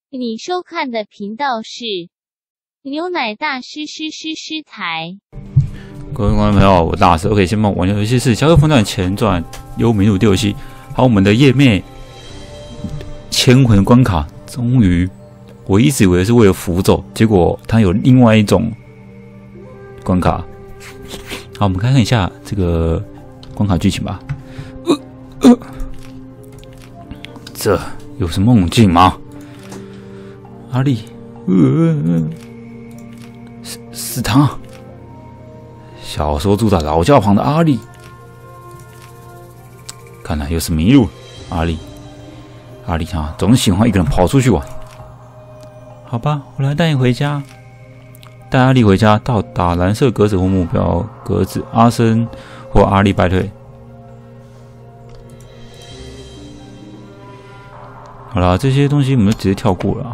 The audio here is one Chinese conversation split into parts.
你收看的频道是牛奶大师台。 各位观众朋友，我大师 OK， 先帮我玩游戏是《侠客风传前传》幽冥路第6期。好，我们的页面千魂关卡，终于，我一直以为是为了符咒，结果它有另外一种关卡。好，我们看一下这个关卡剧情吧。这有什么猛劲吗？阿力，死堂啊！小时候住在老教旁的阿力，看来又是迷路。阿力啊，总喜欢一个人跑出去玩。好吧，我来带你回家。带阿力回家，到达蓝色格子或目标格子，阿生或阿力败退。好啦，这些东西我们就直接跳过了。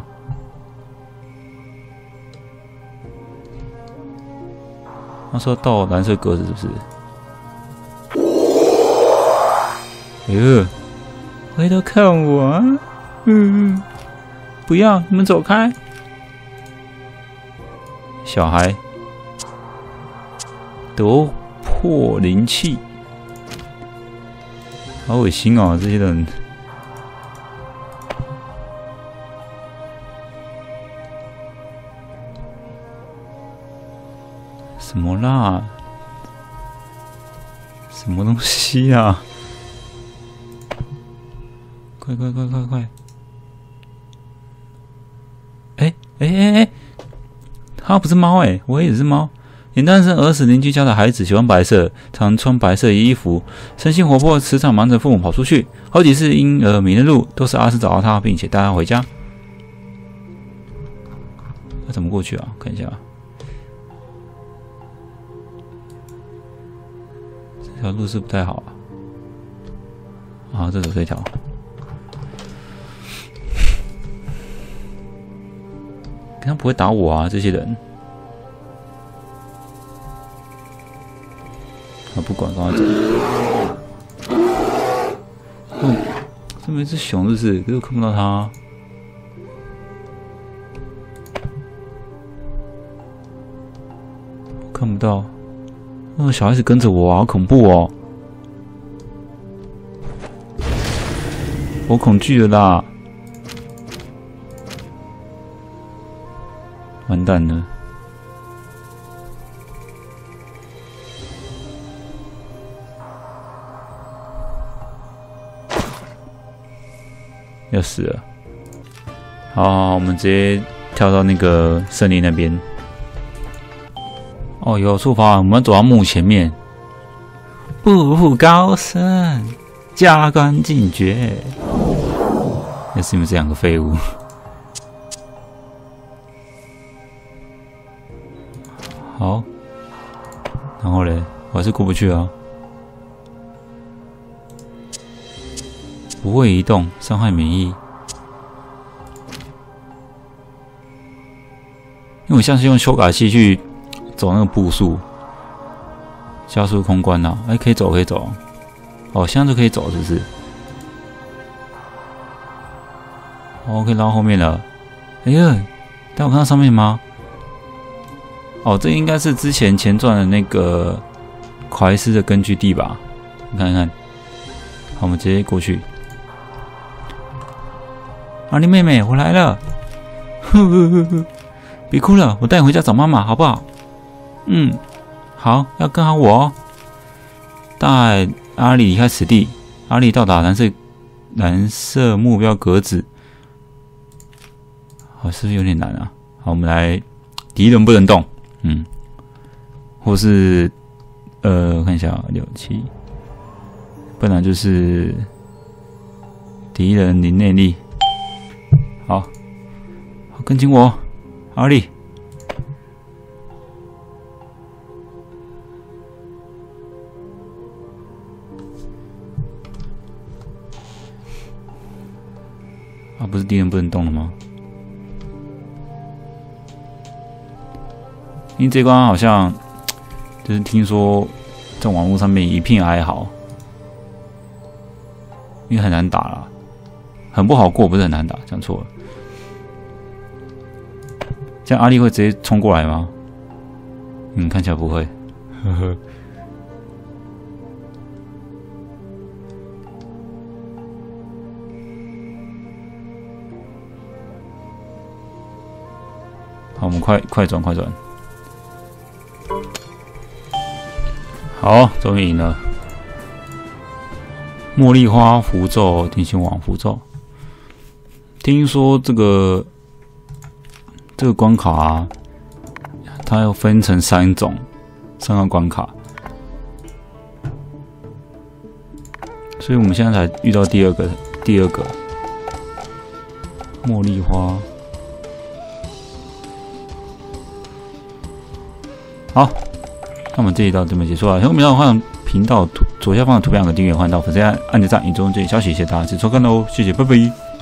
他说到蓝色格子是不是？回头看我啊！不要，你们走开！小孩，夺魄灵气，好恶心哦！这些人。什么啦？什么东西啊？快！它不是猫我也是猫。眼诞生儿时邻居家的孩子，喜欢白色，常穿白色衣服，生性活泼，时常瞒着父母跑出去。好几次因迷了路，都是阿斯找到他，并且带他回家。他怎么过去啊？看一下。这条路是不太好啊！这走这条，他不会打我啊！这些人，不管，刚刚走。这边是熊，是不是？可是我看不到它。我看不到。那个小孩子跟着我啊，好恐怖哦！我恐惧了啦！完蛋了！要死了！好，我们直接跳到那个森林那边。哦，有触发，我们走到墓前面。步步高升，加官进爵。那是你们这两个废物。好，然后嘞，我还是过不去啊。不会移动，伤害免疫。因为我像是用修改器去走那个步数，加速空关啊！可以走，可以走。哦，现在就可以走，是不是？哦，可以拉后面了。但我看到上面吗？哦，这应该是之前前传的那个考莱斯的根据地吧？你看看。好，我们直接过去。阿丽妹妹，我来了。别哭了，我带你回家找妈妈，好不好？好，要跟好我哦。带阿力离开此地，阿力到达蓝色目标格子。好，是不是有点难啊？好，我们来，敌人不能动，或是看一下6、7，不然就是敌人零内力。好，跟紧我，阿力。不是敌人不能动了吗？因为这关好像就是听说在网络上面一片哀嚎，因为很难打啦，很不好过，不是很难打，讲错了。 这样阿力会直接冲过来吗？看起来不会。呵呵。好，我们快转。好，终于赢了。茉莉花符咒、定心丸符咒。听说这个关卡啊，它要分成3个关卡，所以我们现在才遇到第二个茉莉花。好，那我们这一道这边结束了。后面要换频道左下方的图片有个订阅，换到粉丝按个赞，以追踪最新消息。谢谢大家支持收看喽，谢谢，拜拜。